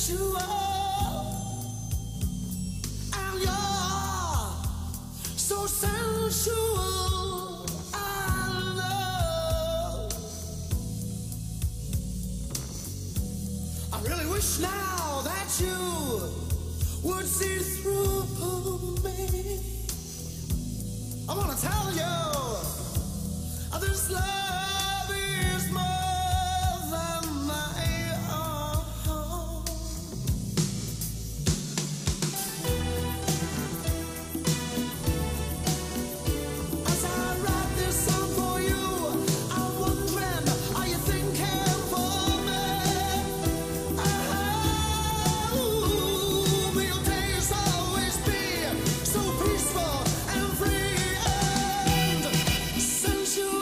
sensual, and you're so sensual. I know. I really wish now that you would see through me. I wanna tell you this love is more than my own. As I write this song for you, I'm wondering, are you thinking for me? Oh, may your days always be so peaceful and free and sensual.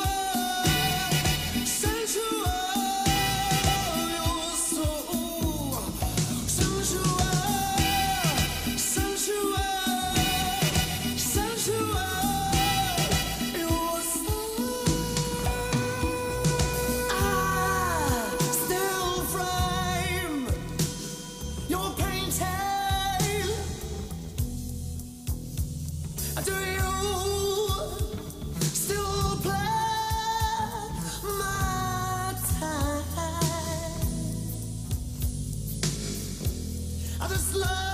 Do you still play my time? This love